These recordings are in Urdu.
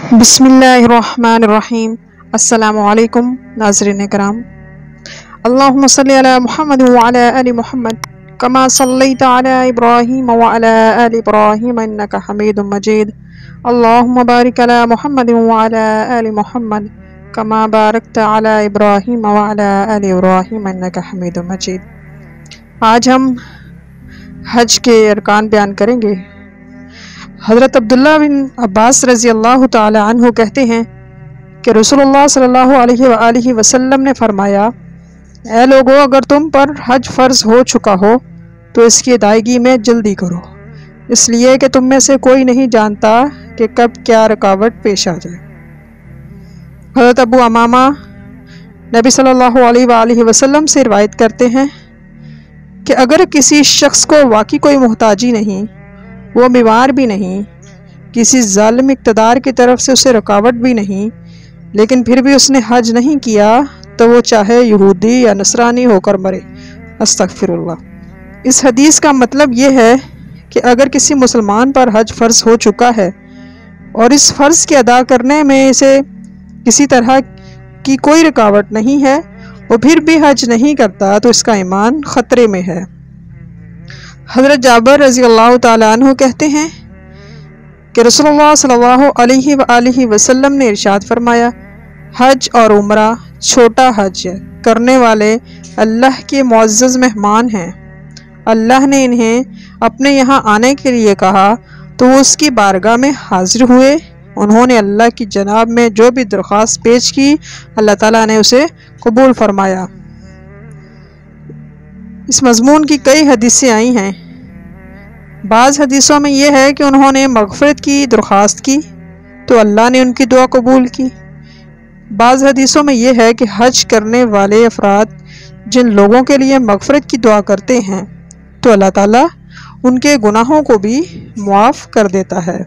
بسم اللہ الرحمن الرحیم۔ السلام علیکم ناظرین کرام۔ اللہم صلی علی محمد وعلی آل محمد کما صلیت علی ابراہیم وعلی آل ابراہیم انکا حمید مجید۔ اللہم بارک علی محمد وعلی آل محمد کما بارکت علی ابراہیم وعلی آل ابراہیم انکا حمید مجید۔ آج ہم حج کے ارکان بیان کریں گے۔ حضرت عبداللہ بن عباس رضی اللہ تعالی عنہ کہتے ہیں کہ رسول اللہ صلی اللہ علیہ وآلہ وسلم نے فرمایا، اے لوگو، اگر تم پر حج فرض ہو چکا ہو تو اس کی ادائیگی میں جلدی کرو، اس لیے کہ تم میں سے کوئی نہیں جانتا کہ کب کیا رکاوٹ پیش آ جائے۔ حضرت ابو امامہ نبی صلی اللہ علیہ وآلہ وسلم سے روایت کرتے ہیں کہ اگر کسی شخص کو واقعی کوئی محتاجی نہیں، وہ بیمار بھی نہیں، کسی ظالم اقتدار کی طرف سے اسے رکاوٹ بھی نہیں، لیکن پھر بھی اس نے حج نہیں کیا، تو وہ چاہے یہودی یا نصرانی ہو کر مرے۔ استغفر اللہ۔ اس حدیث کا مطلب یہ ہے کہ اگر کسی مسلمان پر حج فرض ہو چکا ہے اور اس فرض کے ادا کرنے میں اسے کسی طرح کی کوئی رکاوٹ نہیں ہے، وہ پھر بھی حج نہیں کرتا تو اس کا ایمان خطرے میں ہے۔ حضرت جابر رضی اللہ تعالیٰ عنہ کہتے ہیں کہ رسول اللہ صلی اللہ علیہ وآلہ وسلم نے ارشاد فرمایا، حج اور عمرہ چھوٹا حج کرنے والے اللہ کے معزز مہمان ہیں۔ اللہ نے انہیں اپنے یہاں آنے کے لیے کہا تو وہ اس کی بارگاہ میں حاضر ہوئے۔ انہوں نے اللہ کی جناب میں جو بھی درخواست پیش کی، اللہ تعالیٰ نے اسے قبول فرمایا۔ اس مضمون کی کئی حدیثیں آئی ہیں۔ بعض حدیثوں میں یہ ہے کہ انہوں نے مغفرت کی درخواست کی تو اللہ نے ان کی دعا قبول کی۔ بعض حدیثوں میں یہ ہے کہ حج کرنے والے افراد جن لوگوں کے لیے مغفرت کی دعا کرتے ہیں تو اللہ تعالیٰ ان کے گناہوں کو بھی معاف کر دیتا ہے۔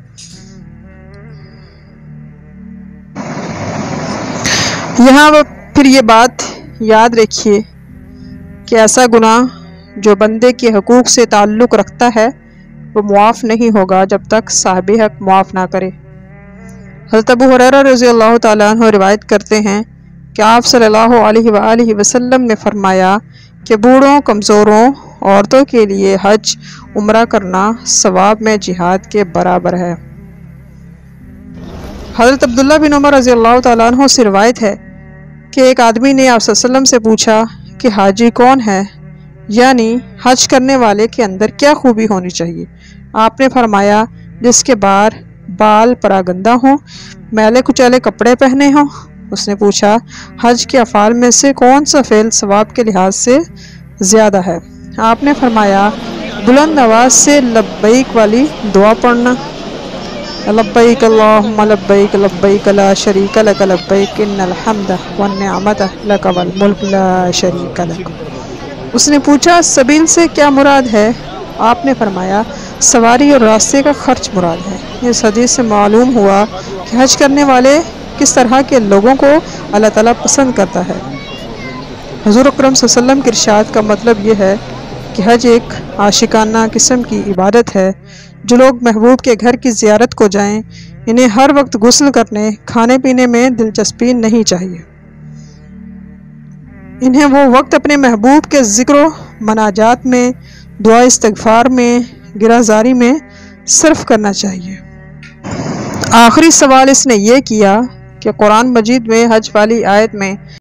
یہاں پھر یہ بات یاد رکھیے کہ ایسا گناہ جو بندے کے حقوق سے تعلق رکھتا ہے وہ معاف نہیں ہوگا جب تک صاحب حق معاف نہ کرے۔ حضرت ابو ہریرہ رضی اللہ تعالیٰ عنہ روایت کرتے ہیں کہ آپ صلی اللہ علیہ وآلہ وسلم نے فرمایا کہ بوڑھوں، کمزوروں، عورتوں کے لیے حج عمرہ کرنا ثواب میں جہاد کے برابر ہے۔ حضرت عبداللہ بن عمر رضی اللہ تعالیٰ عنہ سے روایت ہے کہ ایک آدمی نے آپ صلی اللہ علیہ وسلم سے پوچھا کہ حاجی کون ہے، یعنی حج کرنے والے کے اندر کیا خوبی ہونی چاہیے؟ آپ نے فرمایا، جس کے بال پراگندہ ہوں، میلے کچیلے کپڑے پہنے ہوں۔ اس نے پوچھا، حج کے افعال میں سے کون سا فعل ثواب کے لحاظ سے زیادہ ہے؟ آپ نے فرمایا، بلند آواز سے لبیک والی دعا پڑھنا، لبیک اللہم لبیک لبیک لا شریک لک لبیک ان الحمد والنعمت لک والملک لا شریک لک۔ اس نے پوچھا، سبیل سے کیا مراد ہے؟ آپ نے فرمایا، سواری اور راستے کا خرچ مراد ہے۔ اس حدیث سے معلوم ہوا کہ حج کرنے والے کس طرح کے لوگوں کو اللہ تعالیٰ پسند کرتا ہے۔ حضور اکرم صلی اللہ علیہ وسلم کے ارشاد کا مطلب یہ ہے کہ حج ایک عاشقانہ قسم کی عبادت ہے۔ جو لوگ محبوب کے گھر کی زیارت کو جائیں، انہیں ہر وقت غسل کرنے، کھانے پینے میں دلچسپی نہیں چاہیے۔ انہیں وہ وقت اپنے محبوب کے ذکر و مناجات میں، دعا استغفار میں، گرہزاری میں صرف کرنا چاہیے۔ آخری سوال اس نے یہ کیا کہ قرآن مجید میں حج والی آیت میں